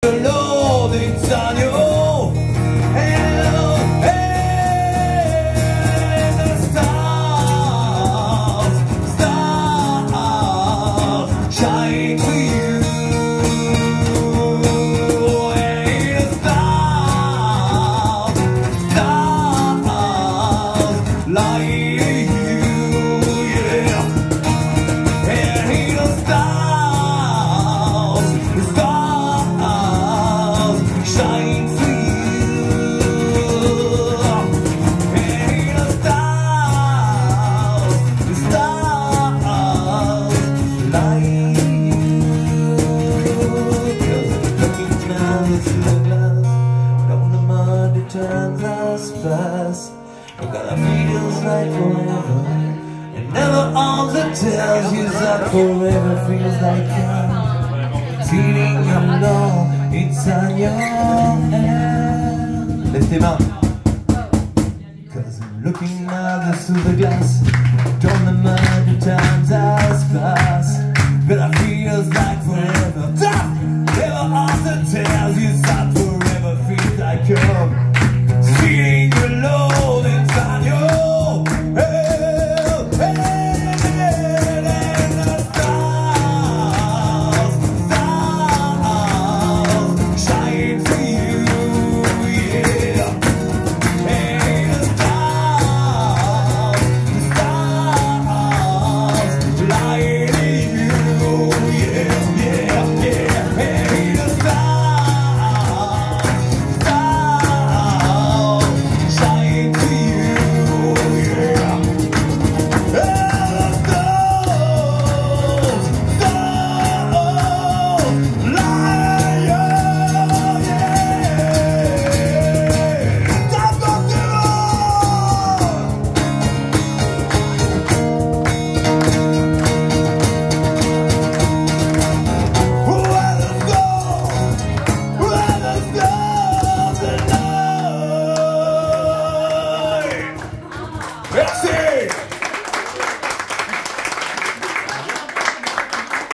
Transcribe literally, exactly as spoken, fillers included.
Lord inside you. Times us fast, but God, it feels like forever. And never arms that tells you that forever feels like you're feeling alone inside your hand. Lève tes mains.